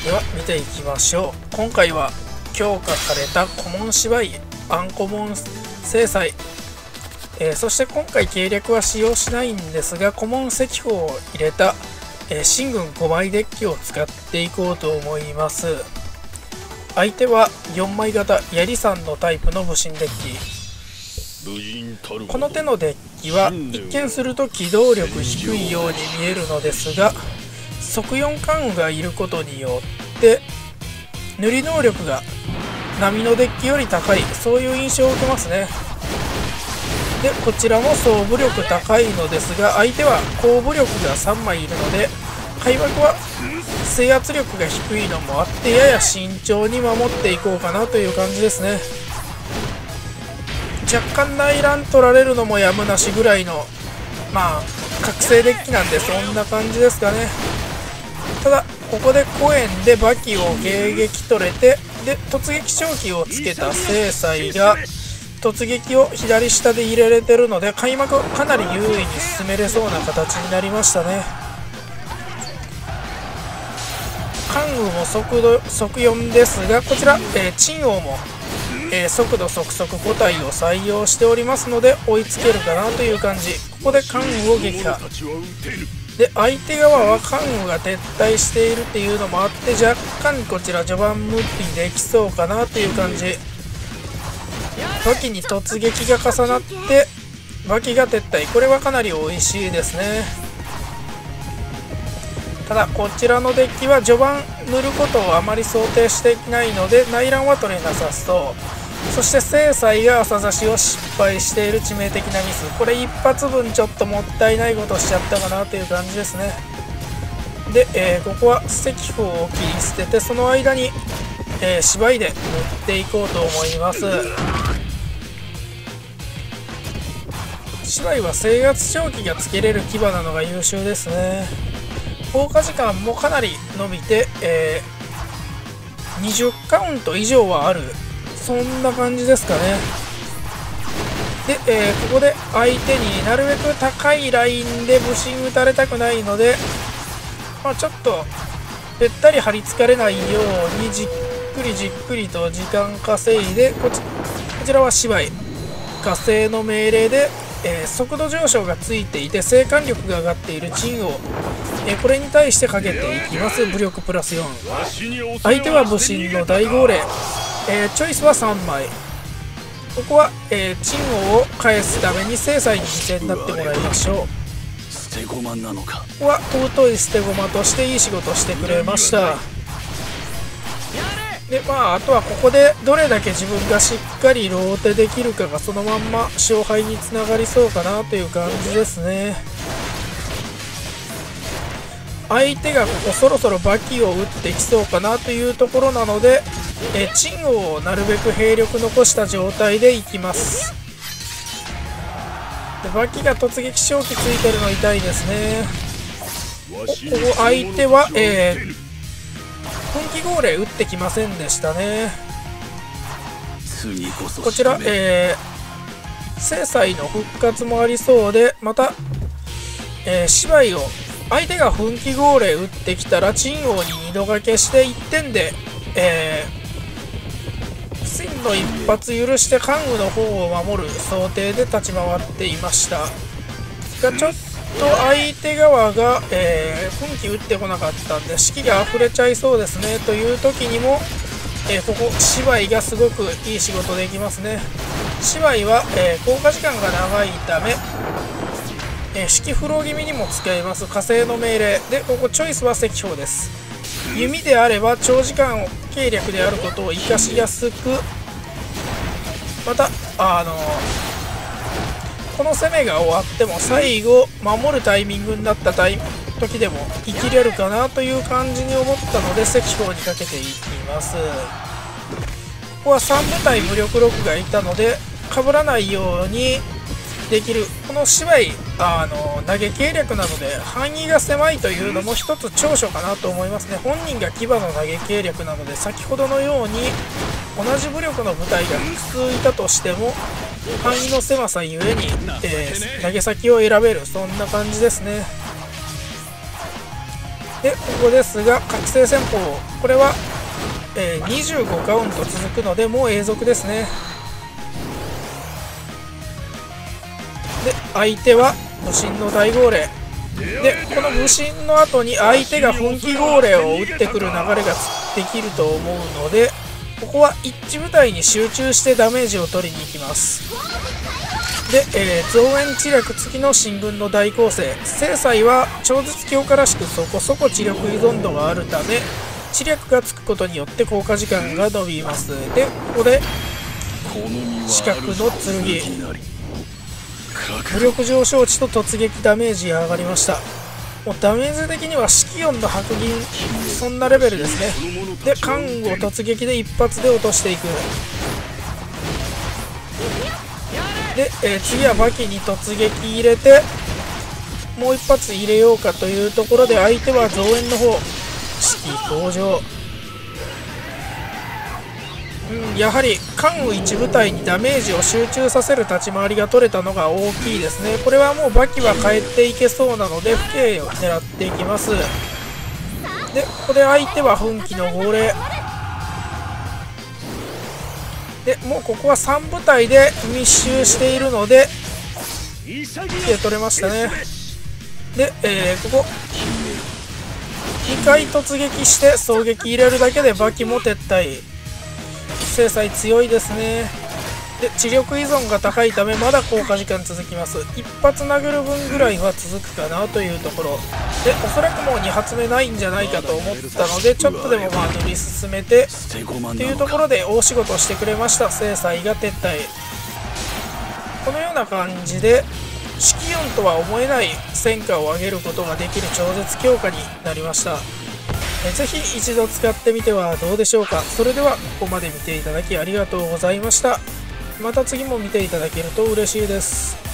では見ていきましょう。今回は強化されたコモン芝居アンコモン制裁、そして今回計略は使用しないんですが、コモン赤砲を入れた、秦軍5枚デッキを使っていこうと思います。相手は4枚型ヤリさんのタイプの武神デッキ。この手のデッキは一見すると機動力低いように見えるのですが、即4関羽がいることによって塗り能力が波のデッキより高い、そういう印象を受けますね。でこちらも総武力高いのですが、相手は高武力が3枚いるので開幕は制圧力が低いのもあってやや慎重に守っていこうかなという感じですね。若干内乱取られるのもやむなしぐらいの覚醒デッキなんで、そんな感じですかね。ただここでコエンで馬騎を迎撃取れて、で突撃将棋をつけた正妻が突撃を左下で入れれてるので、開幕かなり優位に進めれそうな形になりましたね。関羽も速4ですが、こちら、陳王も、速度速速5体を採用しておりますので追いつけるかなという感じ。ここで関羽を撃破で、相手側は関羽が撤退しているっていうのもあって、若干こちら序盤無理できそうかなという感じ。馬騎に突撃が重なって馬騎が撤退、これはかなり美味しいですね。ただこちらのデッキは序盤塗ることをあまり想定していないので内乱は取れなさそう。そして正妻が朝差しを失敗している致命的なミス、これ一発分ちょっともったいないことしちゃったかなという感じですね。で、ここは赤砲を切り捨てて、その間に、芝居で塗っていこうと思います。芝居は制圧将棋がつけれる騎馬なのが優秀ですね。効果時間もかなり伸びて、20カウント以上はある、そんな感じですかね。で、ここで相手になるべく高いラインで武神打たれたくないので、ちょっとべったり張り付かれないようにじっくりと時間稼いで、こちらは芝居火星の命令で、速度上昇がついていて生還力が上がっている陳王、これに対してかけていきます。武力プラス4。相手は武神の大号令、チョイスは3枚。ここは、陳王を返すために正妻に犠牲になってもらいましょう。ここは尊い捨て駒としていい仕事してくれました。であとはここでどれだけ自分がしっかりローテできるかがそのまんま勝敗につながりそうかなという感じですね。相手がここそろそろ馬騎を打ってきそうかなというところなので、陳王をなるべく兵力残した状態でいきます。で馬騎が突撃将棋ついてるの痛いですね。ここ相手は、本気号令打ってきませんでしたね。こちら、正妻の復活もありそうで、また、芝居を相手が奮起号令打ってきたら陳王に2度掛けして1点で、真の一発許して関羽の方を守る想定で立ち回っていましたが、ちょっと相手側が、奮起打ってこなかったんで士気が溢れちゃいそうですね。という時にも、ここ芝居がすごくいい仕事できますね。芝居は、効果時間が長いため、式フロー気味にも使えます火星の命令で、ここチョイスは赤砲です。弓であれば長時間計略であることを生かしやすく、またこの攻めが終わっても最後守るタイミングになった時でも生きれるかなという感じに思ったので赤砲にかけていきます。ここは3部隊武力6がいたので被らないようにできる。この芝居投げ計略なので範囲が狭いというのも一つ長所かなと思いますね。本人が騎馬の投げ計略なので、先ほどのように同じ武力の部隊が複数いたとしても範囲の狭さゆえに、投げ先を選べる、そんな感じですね。 でここですが覚醒戦法、これは、25カウント続くのでもう永続ですね。で相手は武神の大号令で、この武神の後に相手が奮起号令を打ってくる流れができると思うので、ここは一致部隊に集中してダメージを取りに行きます。で、増援知略付きの進軍の大構成、正妻は超絶強化らしくそこそこ知力依存度があるため知略がつくことによって効果時間が伸びます。でここで四角の剣、武力上昇値と突撃ダメージが上がりました。もうダメージ的にはシキオンの白銀、そんなレベルですね。でカンを突撃で一発で落としていく。で、次はバキに突撃入れてもう一発入れようかというところで、相手は増援の方式登場。やはり関羽一部隊にダメージを集中させる立ち回りが取れたのが大きいですね。これはもうバキは帰っていけそうなので不敬を狙っていきます。でここで相手は奮起の号令で、もうここは3部隊で密集しているので取れましたね。で、ここ2回突撃して狙撃入れるだけでバキも撤退。正妻強いですね。で知力依存が高いためまだ効果時間続きます。一発殴る分ぐらいは続くかなというところで、おそらくもう2発目ないんじゃないかと思ったのでちょっとでも塗り進めてというところで大仕事してくれました。正妻が撤退。このような感じでシキオンとは思えない戦果を上げることができる超絶強化になりました。ぜひ一度使ってみてはどうでしょうか。それではここまで見ていただきありがとうございました。また次も見ていただけると嬉しいです。